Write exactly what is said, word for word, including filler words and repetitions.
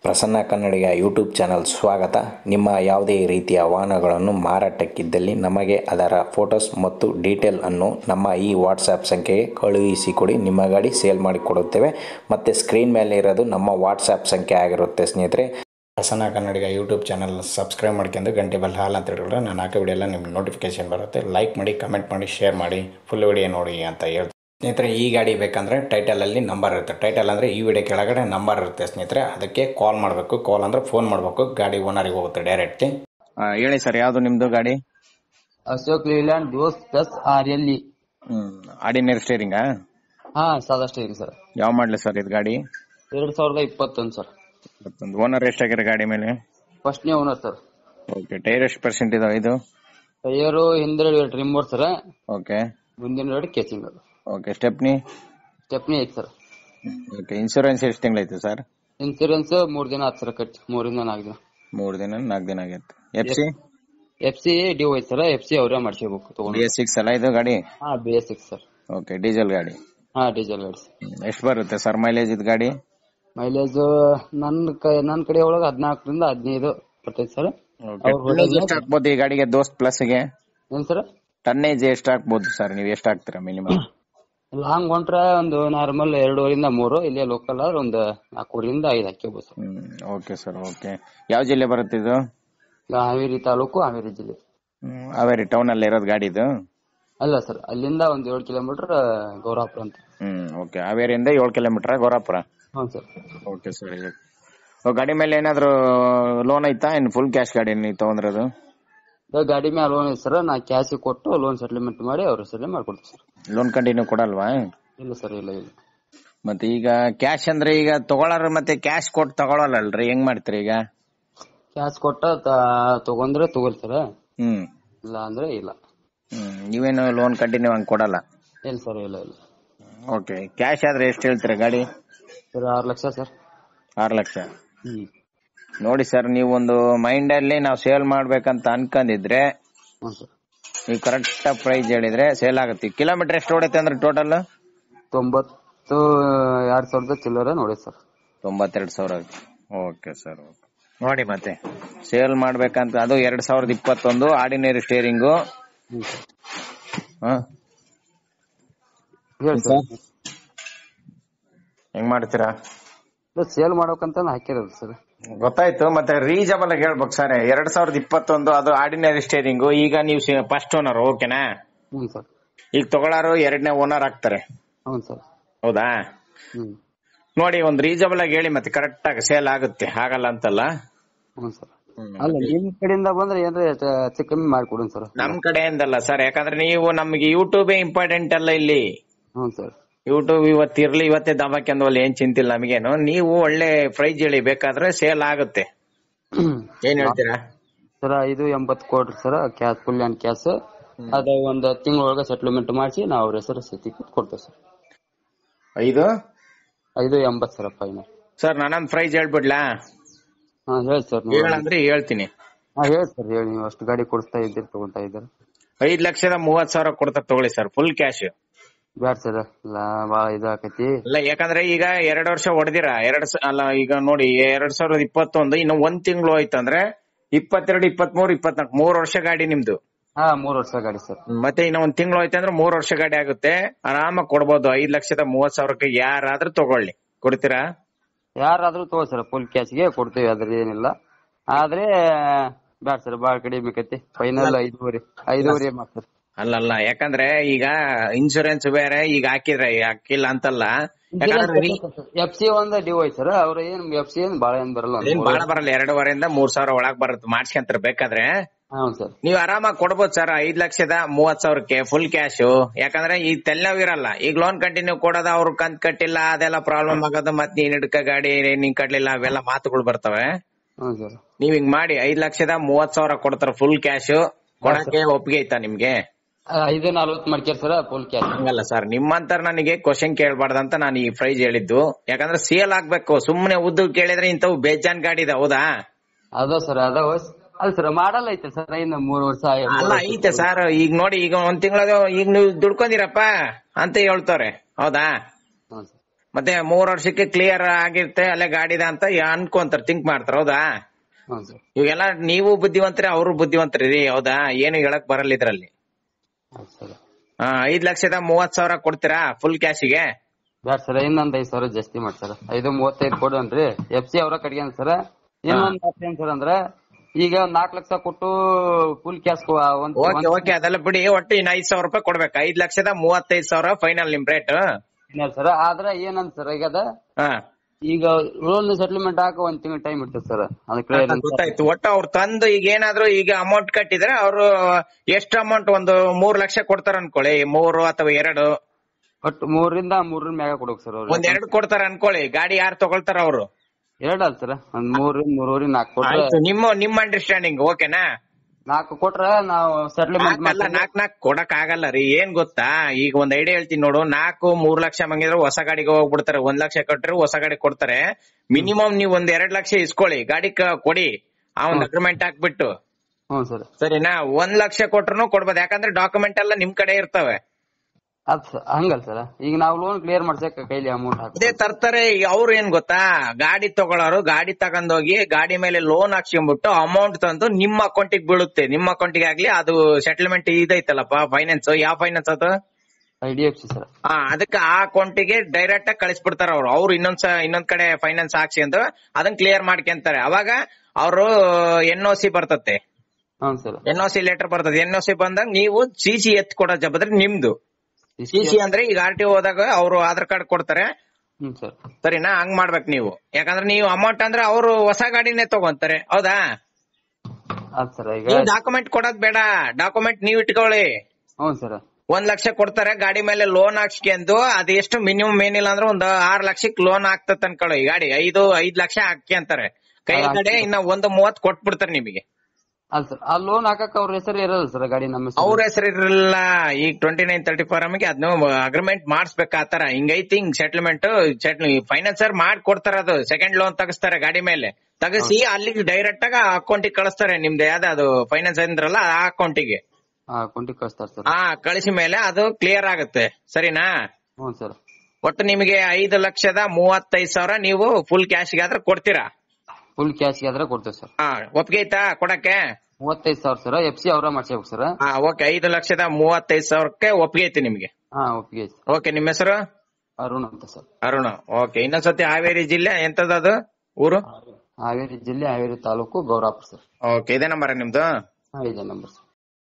Prasanna Kannadiga YouTube channel ಸ್ವಾಗತ. ನಿಮ್ಮ ಯಾವುದೇ ರೀತಿಯ ವಾಹನಗಳನ್ನು ಮಾರಾಟಕ್ಕಿದ್ದಲ್ಲಿ ನಮಗೆ ಅದರ ಫೋಟೋಸ್ ಮತ್ತು ಡೀಟೇಲ್ ಅನ್ನು ನಮ್ಮ ಈ ವಾಟ್ಸಾಪ್ ಸಂಖ್ಯೆಗೆ ಕಳುಹಿಸಿಕೊಡಿ. ನಿಮ್ಮ ಗಾಡಿ ಸೇಲ್ ಮಾಡಿಕೊಡುತ್ತೇವೆ. ಮತ್ತು ಸ್ಕ್ರೀನ್ ಮೇಲೆ ಇರೋದು ನಮ್ಮ ವಾಟ್ಸಾಪ್ ಸಂಖ್ಯೆ ಆಗಿರುತ್ತೆ ಸ್ನೇಹಿತರೆ. Prasanna Kannadiga YouTube channel subscribe ಮಾಡ್ಕೊಂಡು ಗಂಟೆ ಬೆಲ್ ಹಾಲ್ ಅಂತ ಹೇಳಿದ್ರೆ ನಾನು ಹಾಕೋ ವಿಡಿಯೋ ಎಲ್ಲ ನಿಮ್ಗೆ ನೋಟಿಫಿಕೇಶನ್ ಬರುತ್ತೆ. ಲೈಕ್ ಮಾಡಿ, ಕಮೆಂಟ್ ಮಾಡಿ, ಶೇರ್ ಮಾಡಿ, ಫುಲ್ ವಿಡಿಯೋ ನೋಡಿ ಅಂತ ಹೇಳ್ತೀನಿ ಸ್ನೇಹಿತರೆ. ಈ ಗಾಡಿ ಬೇಕಂದರೆ ಟೈಟಲಲ್ಲಿ ನಂಬರ್ ಇರುತ್ತೆ. ಟೈಟಲ್ ಅಂದರೆ ಈ ವಿಡಿಯೋ ಕೆಳಗಡೆ ನಂಬರ್ ಇರುತ್ತೆ ಸ್ನೇಹಿತರೆ. ಅದಕ್ಕೆ ಕಾಲ್ ಮಾಡಬೇಕು. ಕಾಲ್ ಅಂದರೆ ಫೋನ್ ಮಾಡಬೇಕು. ಗಾಡಿ ಓನರಿಗೆ ಹೋಗುತ್ತೆ ಡೈರೆಕ್ಟ್ಲಿ. ಹೇಳಿ ಸರ್, ಯಾವುದು ನಿಮ್ದು ಗಾಡಿ? Ashok Leyland Dost plus R L E. Hmm ordinary ಸ್ಟೇರಿಂಗಾ? ಹಾ, ಸಾದಾ ಸ್ಟೇರಿಂಗ್ ಸರ್. ಯಾವ ಮಾಡ್ಲಿ ಸರ್ ಇದು ಗಾಡಿ? ಎರಡ್ ಸಾವಿರದ ಇಪ್ಪತ್ತೊಂದು ಸರ್. ಇಪ್ಪತ್ತೊಂದು. ಓನರ್ ಎಷ್ಟಾಗಿರೋ ಗಾಡಿ ಮೇಲೆ? ಫಸ್ಟ್ನೇ ಓನರ್ ಸರ್. ಓಕೆ. ಟೈರ್ ಎಷ್ಟು ಪರ್ಸೆಂಟ್ ಇದಾವೆ ಇದು? ಟೈರು ಹಿಂದೆ ರಿಮೋಟ್ ಸರ್. ಓಕೆ. ಮುಂದಿನ ಎರಡು ಕೇಚಿಂಗ್. ಓಕೆ. ಸ್ಟೆಪ್ನಿ? ಸ್ಟೆಪ್ನಿ ಐತಿ ಸರ್. ಓಕೆ. ಇನ್ಶೂರೆನ್ಸ್ ಎಷ್ಟು ತಿಂಗಳೈತೆ ಸರ್? ಇನ್ಸೂರೆನ್ಸ್ ಮೂರ್ ದಿನ ಆತ್ ಸರ್. ಕಟ್ಟಿ ಮೂರಿಂದ ನಾಲ್ಕು ದಿನ. ಮೂರ್ ದಿನ ನಾಲ್ಕು ದಿನ ಆಗೈತೆ. F C? F C due ಐತಿ ಸರ್. ಎಫ್ ಸಿ ಅವರೇ ಮಾಡಿಸ್ಬೇಕು. ಬಿ ಎಸ್ ಸಿಕ್ಸ್ ಅಲ್ಲ ಇದು ಗಾಡಿ? ಹಾ, B S six sir. Okay. Diesel ಗಾಡಿ? ಹಾ, ಡೀಸೆಲ್ ಗಾಡಿ. ಎಷ್ಟು ಬರುತ್ತೆ ಸರ್ ಮೈಲೇಜ್ ಇದು ಗಾಡಿ? ಮೈಲೇಜ್ ನನ್ನ ನನ್ನ ಕಡೆ ಒಳಗೆ ಹದಿನಾಲ್ಕರಿಂದ ಹದಿನೈದು ಬರ್ತೈತಿ ಸರ್. ಎಷ್ಟು ಹಾಕ್ಬೋದು ಈ ಗಾಡಿಗೆ ದೋಸ್ತ್ ಪ್ಲಸ್ ಗೆ? ಏನ್ ಸರ್ ಟನ್ನೇಜ್ ಎಷ್ಟು ಹಾಕ್ಬೋದು ಸರ್? ನೀವು ಎಷ್ಟು ಹಾಕ್ತೀರಾ ಮಿನಿಮಮ್? ಲಾಂಗ್ ಹೊಂಟ್ರೆ ಒಂದು ನಾರ್ಮಲ್ ಎರಡೂವರಿಂದ ಮೂರು, ಇಲ್ಲೇ ಲೋಕಲ್ ಆದ್ರೆ ಒಂದು ನಾಲ್ಕೂವರಿಂದ ಐದು ಹಾಕ್ಯಬೋದು sir. Hmm okay sir. Okay. ಯಾವ ಜಿಲ್ಲೆ ಬರುತ್ತೆ ಇದು? ಹಾವೇರಿ ತಾಲೂಕು, ಹಾವೇರಿ ಜಿಲ್ಲೆ. ಹ್ಮ್ ಹಾವೇರಿ ಟೌನ್ ಅಲ್ಲಿ ಇರೋದು ಗಾಡಿ ಇದು? ಅಲ್ಲ ಸರ್, ಅಲ್ಲಿಂದ ಒಂದ್ ಏಳು ಕಿಲೋಮೀಟರ್ ಗೌರಾಪುರ ಅಂತ. ಹ್ಮ್ ಓಕೆ. ಹಾವೇರಿಯಿಂದ ಏಳು ಕಿಲೋಮೀಟರ್ ಗೌರಾಪುರ? ಹ್ಞೂ ಸರ್. Okay sir. ಗಾಡಿ ಮೇಲೆ ಏನಾದ್ರು ಲೋನ್ ಐತಾ? ಇನ್ ಫುಲ್ ಕ್ಯಾಶ್ ಗಾಡಿ ನೀವು ತಗೊಂಡ್ರದು? ಗಾಡಿ ಮೇಲೆ ಲೋನ್ ಐತೆ ಸರ್. ನಾ ಕ್ಯಾಶ್ ಕೊಟ್ಟು ಲೋನ್ ಸೆಟ್ಲ್ಮೆಂಟ್ ಮಾಡಿ ಅವ್ರ ಹೆಸರಲ್ಲೇ ಮಾಡ್ಕೊಡ್ತೀವಿ ಸರ್. Loan continue ಕೊಡಲ್ವಾ? ಇಲ್ಲ ಸರ್, ಇಲ್ಲ ಇಲ್ಲ. ಮತ್ತೆ ಈಗ ಕ್ಯಾಶ್ ಅಂದ್ರೆ ಈಗ ತಗೊಳ್ಳಾರ ಮತ್ತೆ ಕ್ಯಾಶ್ ಕೊಟ್ಟು ತಗೊಳಲ್ಲಲ್ರಿ, ಹೆಂಗ್ ಮಾಡ್ತೀರಿ ಈಗ? ಕ್ಯಾಶ್ ಕೊಟ್ಟ ತಗೊಂಡ್ರೆ ತಗೊಳ್ತಾರ, ಹ್ಮ್ ಇಲ್ಲ ಅಂದ್ರೆ ಇಲ್ಲ. ಹ್ಮ್ ನೀವೇನು ಲೋನ್ ಕಂಟಿನ್ಯೂ ಹಂಗ್ ಕೊಡಲ್ಲ? ಇಲ್ಲ ಸರ್, ಇಲ್ಲ ಇಲ್ಲ. ಓಕೆ. ಕ್ಯಾಶ್ ಆದ್ರೆ ಎಷ್ಟು ಹೇಳ್ತೀರಾ ಗಾಡಿ? ಸರ್ ಆರು ಲಕ್ಷ ಸರ್. ಆರು ಲಕ್ಷ. ಹ್ಮ್ ನೋಡಿ ಸರ್, ನೀವು ಒಂದು ಮೈಂಡ್ ಅಲ್ಲಿ ನಾವು ಸೇಲ್ ಮಾಡ್ಬೇಕಂತ ಅನ್ಕೊಂಡಿದ್ರೆ ಹ್ಞೂ ಸರ್, ನೀವು ಕರೆಕ್ಟ್ ಪ್ರೈಸ್ ಹೇಳಿದ್ರೆ ಸೇಲ್ ಆಗುತ್ತೆ. ಕಿಲೋಮೀಟರ್ ಎಷ್ಟು ಹೊಡೈತೆ ಅಂದ್ರೆ ಟೋಟಲ್? ತೊಂಬತ್ತು ಎರಡ್ ಸಾವಿರದ ಚಿಲ್ಲರ ನೋಡಿ ಸರ್. ತೊಂಬತ್ತೆರಡು ಸಾವಿರ. Okay sir. ನೋಡಿ ಮತ್ತೆ ಸೇಲ್ ಮಾಡ್ಬೇಕಂತ ಅದು ಎರಡ್ ಸಾವಿರದ ಇಪ್ಪತ್ತೊಂದು ಆರ್ಡಿನರಿ ಸ್ಟೇರಿಂಗು. ಹೇಳಿ ಸರ್, ಹೆಂಗ್ ಮಾಡ್ತೀರಾ? ಸೇಲ್ ಮಾಡೋಕಂತ ಹಾಕಿರೋದು ಸರ್. ಗೊತ್ತಾಯ್ತು. ಮತ್ತೆ ರೀಸನಬಲ್ ಆಗಿ ಹೇಳ್ಬೇಕು ಸರ್. ಎರಡ್ ಸಾವಿರದ ಇಪ್ಪತ್ತೊಂದು ಅದು ಆರ್ಡಿನರಿ ಸ್ಟೇರಿಂಗು. ಈಗ ನೀವು ಫಸ್ಟ್ ಓನರ್, ಓಕೆನಾ? ಹ್ಞೂ ಸರ್. ಈಗ ತಗೊಳ್ಳಾರು ಎರಡನೇ ಓನರ್ ಆಗ್ತಾರೆ. ಹೌದು ಸರ್. ಹೌದಾ? ಹ್ಮ್ ನೋಡಿ ಒಂದ್ ರೀಸನಬಲ್ ಆಗಿ ಹೇಳಿ, ಮತ್ತೆ ಕರೆಕ್ಟ್ ಆಗಿ ಸೇಲ್ ಆಗುತ್ತೆ, ಆಗಲ್ಲ ಅಂತಲ್ಲ. ಹ್ಞೂ ಸರ್. ಅಲ್ಲ, ನಿಮ್ ಕಡೆಯಿಂದ ಬಂದ್ರೆ ಏನ್ರ ಹೆಚ್ಚು ಕಮ್ಮಿ ಮಾಡ್ಕೊಡಿ ಸರ್. ನಮ್ ಕಡೆಯಿಂದಲ್ಲ ಸರ್, ಯಾಕಂದ್ರೆ ನೀವು ನಮ್ಗೆ ಯೂಟ್ಯೂಬ್ ಇಂಪಾರ್ಟೆಂಟ್ ಅಲ್ಲ ಇಲ್ಲಿ. ಹ್ಞೂ ಸರ್. ಯೂಟ್ಯೂಬ್ ಇವತ್ತು ಇರ್ಲಿ, ಇವತ್ತೇ ದಬಾಕೆಂದ್ವಲ್ಲ, ಏನ್ ಚಿಂತಿಲ್ಲ ನಮಗೇನು. ನೀವು ಒಳ್ಳೆ ಪ್ರೈಸ್ ಹೇಳಿ, ಬೇಕಾದ್ರೆ ಸೇಲ್ ಆಗುತ್ತೆ. ಏನ್ ಹೇಳ್ತೀರಾ ಸರ್? ಐದು ಎಂಬತ್ತು ಕೊಡ್ರಿ sir, cash full and cash. ಅದ ಒಂದ್ ತಿಂಗಳೊಳಗೆ ಸೆಟ್ಲ್ಮೆಂಟ್ ಮಾಡಿಸಿ ನಾವು ಅವ್ರ ಹೆಸರು ಸ್ಥಿತಿ ಕೊಡ್ತೇವೆ ಸರ್. ಐದು ಐದು ಎಂಬತ್ತು ಸರ್ ಫೈನಲ್. ಸರ್ ನಾನೊಂದ್ ಪ್ರೈಸ್ ಹೇಳ್ಬಿಡ್ಲಾ? ಹಾ ಹೇಳಿ ಸರ್. ಹೇಳಂದ್ರೆ ಹೇಳ್ತೀನಿ. ಹಾ ಹೇಳಿ ಸರ್, ಹೇಳಿ. ನೀವು ಅಷ್ಟು ಗಾಡಿ ಕೊಡ್ತಾ ಇದ್ದೀರಿ, ತಗೊಂತಾ ಇದ್ದೀರಿ. ಐದ್ ಲಕ್ಷದ ಮೂವತ್ ಸಾವಿರ ಕೊಡ್ತಾ ತಗೊಳ್ಳಿ ಸರ್, ಫುಲ್ ಕ್ಯಾಶ್. ಬ್ಯಾಡ ಸರ್, ಇಲ್ಲ ಬಾಳ ಇದಾಕತಿ. ಇಲ್ಲ, ಯಾಕಂದ್ರೆ ಈಗ ಎರಡ್ ವರ್ಷ ಹೊಡೆದಿರ. ಎರಡ್ ಅಲ್ಲ ಈಗ ನೋಡಿ, ಎರಡ್ ಸಾವಿರದ ಇಪ್ಪತ್ತೊಂದು ಇನ್ನು ಒಂದ್ ತಿಂಗಳು ಹೋಯ್ತಂದ್ರೆ ಇಪ್ಪತ್ತೆರಡು, ಇಪ್ಪತ್ಮೂರು, ಇಪ್ಪತ್ನಾಲ್ಕು, ಮೂರ್ ವರ್ಷ ಗಾಡಿ ನಿಮ್ದು. ಹಾ, ಮೂರ್ ವರ್ಷ ಗಾಡಿ ಸರ್. ಮತ್ತೆ ಇನ್ನು ಒಂದ್ ತಿಂಗಳು ಹೋಯ್ತಂದ್ರೆ ಮೂರ್ ವರ್ಷ ಗಾಡಿ ಆಗುತ್ತೆ. ಆರಾಮಾಗಿ ಕೊಡ್ಬೋದು. ಐದ್ ಲಕ್ಷದ ಮೂವತ್ ಸಾವಿರಕ್ಕೆ ಯಾರಾದ್ರೂ ತಗೊಳ್ಳಿ. ಕೊಡ್ತೀರಾ? ಯಾರಾದ್ರೂ ತಗೋ ಸರ್, ಫುಲ್ ಕ್ಯಾಶ್ಗೆ ಕೊಡ್ತೀವಿ, ಅದ್ರ ಏನಿಲ್ಲ. ಆದ್ರೆ ಬ್ಯಾಡ ಸರ್, ಬಾಳ ಕಡಿಮೆ ಆಕತಿ. ಫೈನಲ್ ಐದೂವರೆ ಐದೂವರೆ ಮಾಡ್ತಾರೆ. ಅಲ್ಲಲ್ಲ, ಯಾಕಂದ್ರೆ ಈಗ ಇನ್ಶೂರೆನ್ಸ್ ಬೇರೆ, ಈಗ ಹಾಕಿದ್ರೆ ಹಾಕಿಲ್ಲ ಅಂತಲ್ಲ. ಎಫ್ ಸಿ ಒಂದ್ ಡ್ಯೂ ಐತಿ ಸರ್. ಅವ್ರ ಏನ್ ಎಫ್ ಸಿ ಏನ್ ಬಾಳ ಏನ್ ಬರಲ್ಲ, ಏನ್ ಬಾಳ ಬರಲ್ಲ. ಎರಡೂವರೆಯಿಂದ ಮೂರ್ ಸಾವಿರ ಒಳಗ್ ಬರುತ್ತೆ, ಮಾಡ್ಸ್ಕೊಂತಾರೆ ಬೇಕಾದ್ರೆ. ಹೌದು ಸರ್. ನೀವ್ ಆರಾಮಾಗಿ ಕೊಡ್ಬೋದು ಸರ್ ಐದ್ ಲಕ್ಷದ ಮೂವತ್ ಸಾವಿರಕ್ಕೆ ಫುಲ್ ಕ್ಯಾಶ್. ಯಾಕಂದ್ರೆ ಈಗ ತೆಲ್ಲವ್ ಇರಲ್ಲ. ಈಗ ಲೋನ್ ಕಂಟಿನ್ಯೂ ಕೊಡೋದ, ಅವ್ರು ಕಂತ್ ಕಟ್ಟಿಲ್ಲ, ಅದೆಲ್ಲ ಪ್ರಾಬ್ಲಮ್ ಆಗೋದು. ಮತ್ ನೀನ್ ಹಿಡ್ಕ ಗಾಡಿ ನೀನ್ ಕಟ್ಲಿಲ್ಲ, ಅವೆಲ್ಲ ಮಾತುಗಳು ಬರ್ತವೆ. ನೀವ್ ಹಿಂಗ್ ಮಾಡಿ ಐದ್ ಲಕ್ಷದ ಮೂವತ್ ಸಾವಿರ ಕೊಡ್ತಾರ ಫುಲ್ ಕ್ಯಾಶ್. ಕೊಡಕ್ಕೆ ಒಪ್ಪಿಗೆ ಐತಾ ನಿಮ್ಗೆ? ಐದು ನಲ್ವತ್ ಮಾಡ್ಕ್ಯಾರ ಸರ್ ಫುಲ್ ಕ್ಯಾಶ್. ಹಂಗಲ್ಲ ಸರ್, ನಿಮ್ಮಂತರ ನನಗೆ ಕ್ವಶನ್ ಕೇಳ್ಬಾರ್ದಂತ ನಾನು ಈ ಪ್ರೈಸ್ ಹೇಳಿದ್ದು. ಯಾಕಂದ್ರೆ ಸೇಲ್ ಆಗ್ಬೇಕು. ಸುಮ್ನೆ ಉದ್ದು ಕೇಳಿದ್ರೆ ಇಂಥವು ಬೇಜಾನ್ ಗಾಡಿ ಇದೆ. ಹೌದಾ? ಅದ ಸರ್, ಅದ ಅಲ್ಲ ಸರ್, ಮಾಡಲ್ಲ ಐತೆ ಸರ್. ಇನ್ನು ಮೂರ್ ವರ್ಷ ಅಲ್ಲ ಐತೆ ಸರ್. ಈಗ ನೋಡಿ, ಈಗ ಒಂದ್ ತಿಂಗಳ ಈಗ ನೀವು ದುಡ್ಕೊಂಡಿರಪ್ಪ ಅಂತ ಹೇಳ್ತಾರೆ. ಹೌದಾ? ಮತ್ತೆ ಮೂರ್ ವರ್ಷಕ್ಕೆ ಕ್ಲಿಯರ್ ಆಗಿರುತ್ತೆ ಅಲ್ಲೇ ಗಾಡಿದ ಅಂತ ಅನ್ಕೊಂತಾರ ಥಿಂಕ್ ಮಾಡ್ತಾರ ಹೌದಾ. ಹ್ಞೂ ಸರ್. ಇವಾಗೆಲ್ಲ ನೀವು ಬುದ್ಧಿವಂತರಿ ಅವರು ಬುದ್ಧಿವಂತರಿ ರೀ ಹೌದಾ, ಏನು ಹೇಳಕ್ ಬರಲ್ಲ ಇದ್ರಲ್ಲಿ. ಹೌದು ಸರ್. ಹಾ ಐದ್ ಲಕ್ಷದ ಮೂವತ್ ಸಾವಿರ ಕೊಡ್ತೀರಾ ಫುಲ್ ಕ್ಯಾಶಿಗೆ? ಬ್ಯಾಡ ಸರ್, ಇನ್ನೊಂದ್ ಐದ್ ಸಾವಿರ ಜಾಸ್ತಿ ಮಾಡಿ ಸರ್. ಐದು ಮೂವತ್ತೈದು ಕೊಡೋನ್ರಿ. ಎಫ್ ಸಿ ಅವರ ಕಡೆಗೆ ಸರ್. ಇನ್ನೊಂದ್ ಏನ್ ಸರ್ ಅಂದ್ರೆ ಈಗ ಒಂದ್ ನಾಲ್ಕು ಲಕ್ಷ ಕೊಟ್ಟು ಫುಲ್ ಕ್ಯಾಶ್ ಓಕೆ ಓಕೆ ಅದೆಲ್ಲ ಬಿಡಿ, ಒಟ್ಟು ಇನ್ ಐದ್ ಸಾವಿರ ರೂಪಾಯಿ ಕೊಡ್ಬೇಕು. ಐದ್ ಲಕ್ಷದ ಮೂವತ್ತೈದು ಸಾವಿರ ಫೈನಲ್ ನಿಮ್ ರೇಟ್ ಸರ್. ಆದ್ರೆ ಏನಂತ ಸರ್ ಈಗ ಅದ ಈಗ ಲೋನ್ ಸೆಟ್ಲ್ಮೆಂಟ್ ಹಾಕ ಒಂದ್ ತಿಂಗಳ ಟೈಮ್ ಇರ್ತದೆ ಸರ್. ಅದಕ್ಕೆ ಗೊತ್ತಾಯ್ತು. ಒಟ್ಟು ಅವ್ರು ತಂದು ಈಗ ಏನಾದ್ರು ಈಗ ಅಮೌಂಟ್ ಕಟ್ಟಿದ್ರೆ ಅವರು ಎಷ್ಟು ಅಮೌಂಟ್ ಒಂದು ಮೂರ್ ಲಕ್ಷ ಕೊಡ್ತಾರ ಅನ್ಕೊಳ್ಳಿ, ಮೂರು ಅಥವಾ ಎರಡು, ಒಟ್ಟು ಮೂರರಿಂದ ಮೂರರ ಮ್ಯಾಗ ಕೊಡ್ಬೇಕು ಸರ್ ಅವ್ರು. ಒಂದ್ ಎರಡು ಕೊಡ್ತಾರ ಅನ್ಕೊಳ್ಳಿ, ಗಾಡಿ ಯಾರು ತಗೊಳ್ತಾರ ಅವರು? ಎರಡ್ ಅಲ್ಲ ಸರ್, ಒಂದ್ ಮೂರ್ ಮೂರೂವರೆ ನಾಲ್ಕು ಕೊಟ್ರೆ ನಿಮ್ಮ ನಿಮ್ಮ ಅಂಡರ್ಸ್ಟ್ಯಾಂಡಿಂಗ್ ಓಕೆನಾ? ನಾಲ್ಕು ಕೊಟ್ರ ನಾವು ಸೆಟ್ಲ್ಮೆಂಟ್ ಅಲ್ಲ ನಾಕ್ ನಾಕ್ ಕೊಡಕ್ ಆಗಲ್ಲ ರೀ. ಏನ್ ಗೊತ್ತಾ, ಈಗ ಒಂದ್ ಐಡಿಯಾ ಹೇಳ್ತೀನಿ ನೋಡು. ನಾಲ್ಕು ಮೂರ್ ಲಕ್ಷ ಮಂಗಿದ್ರೆ ಹೊಸ ಗಾಡಿಗೆ ಹೋಗ್ಬಿಡ್ತಾರೆ. ಒಂದ್ ಲಕ್ಷ ಕೊಟ್ಟರೆ ಹೊಸ ಗಾಡಿ ಕೊಡ್ತಾರೆ. ಮಿನಿಮಮ್ ನೀವ್ ಒಂದ್ ಎರಡ್ ಲಕ್ಷ ಇಸ್ಕೊಳ್ಳಿ, ಗಾಡಿ ಕೊಡಿ, ಆ ಒಂದ್ ಅಗ್ರಿಮೆಂಟ್ ಹಾಕ್ಬಿಟ್ಟು. ಹ್ಞೂ ಸರ್. ಸರಿನಾ? ಒಂದ್ ಲಕ್ಷ ಕೊಟ್ರು ಕೊಡ್ಬೋದು, ಯಾಕಂದ್ರೆ ಡಾಕ್ಯುಮೆಂಟ್ ಎಲ್ಲ ನಿಮ್ ಕಡೆ ಇರ್ತವೆ. ಅದ್ ಹಂಗಲ್ ಸರ್, ಈಗ ನಾವು ಲೋನ್ ಕ್ಲಿಯರ್ ಮಾಡ್ಸಕ್ ಕೈಲಿ ಅಮೌಂಟ್ ಹಾಕಿ ಅದೇ ತರ್ತಾರೆ. ಅವ್ರು ಏನ್ ಗೊತ್ತಾ, ಗಾಡಿ ತಗೊಳ್ಳೋರು ಗಾಡಿ ತಗೊಂಡೋಗಿ ಗಾಡಿ ಮೇಲೆ ಲೋನ್ ಹಾಕ್ಸ್ಕೊಂಡ್ಬಿಟ್ಟು ಅಮೌಂಟ್ ತಂದು ನಿಮ್ಮ ಅಕೌಂಟಿಗೆ ಬೀಳುತ್ತೆ. ನಿಮ್ಮ ಅಕೌಂಟಿಗೆ ಆಗ್ಲಿ, ಅದು ಸೆಟಲ್ಮೆಂಟ್ ಇದೈತಲ್ಲಪ್ಪ ಫೈನಾನ್ಸ್, ಯಾವ ಫೈನಾನ್ಸ್ ಅದು? I D F C sir. ಹಾ, ಅದಕ್ಕೆ ಆ ಅಕೌಂಟಿಗೆ ಡೈರೆಕ್ಟ್ ಆಗಿ ಕಳಿಸ್ಬಿಡ್ತಾರ ಅವ್ರು. ಅವ್ರು ಇನ್ನೊಂದ್ ಇನ್ನೊಂದ್ ಕಡೆ ಫೈನಾನ್ಸ್ ಹಾಕ್ಸ್ಕೊಂಡು ಅದನ್ನ ಕ್ಲಿಯರ್ ಮಾಡ್ಕೊಂತಾರೆ. ಅವಾಗ ಅವರು ಎನ್ ಒ ಸಿ ಬರ್ತತೆ. ಹ್ಞೂ sir. N O C letter ಬರ್ತದೆ. ಎನ್ ಒ ಸಿ ಬಂದಾಗ ನೀವು ಸಿ ಸಿ ಎತ್ ಕೊಡೋ ಜವಾಬ್ದಾರಿ ನಿಮ್ದು. ಸಿ ಸಿ ಅಂದ್ರೆ ಈಗ ಆರ್ ಟಿ ಹೋದಾಗ ಅವರು ಆಧಾರ್ ಕಾರ್ಡ್ ಕೊಡ್ತಾರೆ. Hmm sir. ಸರಿನಾ? ಹಂಗ್ ಮಾಡ್ಬೇಕು ನೀವು. ಯಾಕಂದ್ರೆ ನೀವು ಅಮೌಂಟ್ ಅಂದ್ರೆ ಅವರು ಹೊಸ ಗಾಡಿನೇ ತಗೊಂತಾರೆ, ಹೌದಾ? ಅದ್ ಸರ್, ಈಗ ಡಾಕ್ಯುಮೆಂಟ್ ಕೊಡೋದ್ ಬೇಡ, ಡಾಕ್ಯುಮೆಂಟ್ ನೀವ್ ಇಟ್ಕೊಳ್ಳಿ. ಹ್ಞೂ ಸರ್. ಒಂದ್ ಲಕ್ಷ ಕೊಡ್ತಾರೆ, ಗಾಡಿ ಮೇಲೆ ಲೋನ್ ಹಾಕ್ಸ್ಕೊಂಡು ಅದು ಎಷ್ಟು ಮಿನಿಮಮ್ ಏನಿಲ್ಲ ಅಂದ್ರೆ ಒಂದ್ ಆರ್ ಲಕ್ಷಕ್ ಲೋನ್ ಆಗ್ತತ್ ಅನ್ಕೊಳ್ಳಿ. ಗಾಡಿ ಐದು ಐದ್ ಲಕ್ಷ ಹಾಕಿ ಅಂತಾರೆ ಕೈ ಕಡೆ, ಇನ್ನ ಒಂದು ಮೂವತ್ ಕೊಟ್ಬಿಡ್ತಾರೆ ನಿಮಗೆ. ಅಲ್ಲ ಸರ್, ಆ ಲೋನ್ ಹಾಕಕ್ ಅವ್ರ ಹೆಸರು ಇರಲ್ಲ ಸರ್, ಗಾಡಿ ನಮ್ಮ ಅವ್ರ ಹೆಸರು ಇರಲ್ಲ. ಈಗ ಟ್ವೆಂಟಿ ನೈನ್ ತರ್ಟಿ ಫೋರ್ ಅಮ್ಗೆ ಅದನ್ನ ಅಗ್ರಿಮೆಂಟ್ ಮಾಡಿಸ್ಬೇಕು. ಆತರ ಹಿಂಗೈತಿ, ಹಿಂಗ್ ಸೆಟ್ಲ್ಮೆಂಟ್ ಫೈನಾನ್ಸರ್ ಮಾಡಿ ಕೊಡ್ತಾರ. ಅದು ಸೆಕೆಂಡ್ ಲೋನ್ ತಗಸ್ತಾರೆ ಗಾಡಿ ಮೇಲೆ, ತಗಸಿ ಅಲ್ಲಿಗೆ ಡೈರೆಕ್ಟ್ ಆಗ ಅಕೌಂಟಿಗೆ ಕಳಿಸ್ತಾರೆ. ನಿಮ್ದು ಯಾವ್ದು ಅದು ಫೈನಾನ್ಸ್ ಅಂದ್ರಲ್ಲ ಆ ಅಕೌಂಟಿಗೆ ಅಕೌಂಟಿಗೆ ಕಳಿಸ್ತಾರೆ ಸರ್. ಹಾ, ಕಳಿಸಿ ಮೇಲೆ ಅದು ಕ್ಲಿಯರ್ ಆಗುತ್ತೆ. ಸರಿನಾ? ಹ್ಞೂ ಸರ್. ಒಟ್ಟು ನಿಮಗೆ ಐದು ಲಕ್ಷದ ಮೂವತ್ತೈದು ಸಾವಿರ ನೀವು ಫುಲ್ ಕ್ಯಾಶ್ಗೆ ಆದ್ರೆ ಕೊಡ್ತೀರಾ? ಫುಲ್ ಕ್ಯಾಶ್ ಆದ್ರೆ ಕೊಡ್ತೇವೆ ಸರ್. ಹಾ, ಒಪ್ಪಿಗೆ ಐತಾ ಕೊಡಕ್ಕೆ? ಮೂವತ್ತೈದು ಸಾವಿರ ಸರ್. ಎಫ್ ಸಿ ಅವರ ಮಾಡ್ಸ್ಬೇಕು ಸರ್. ಹಾ, ಓಕೆ. ಐದು ಲಕ್ಷದ ಮೂವತ್ತೈದು ಸಾವಿರಕ್ಕೆ ಒಪ್ಪಿಗೆ ಐತಿ ನಿಮ್ಗೆ? ಹಾ, ಒಪ್ಪಿಗೆ ಐತಿ. ಓಕೆ. ನಿಮ್ಮ ಹೆಸರು? ಅರುಣ್ ಅಂತ ಸರ್. ಅರುಣ. ಓಕೆ. ಇನ್ನೊಂದ್ಸತಿ ಹಾವೇರಿ ಜಿಲ್ಲೆ ಎಂತದ ಅದು ಊರು? ಹಾವೇರಿ ಜಿಲ್ಲೆ, ಹಾವೇರಿ ತಾಲೂಕು, ಗೌರಾಪುರ ಸರ್. ಓಕೆ. ಇದೇ ನಂಬರ್ ನಿಮ್ದು? ಹಾ, ಇದೇ ನಂಬರ್ ಸರ್.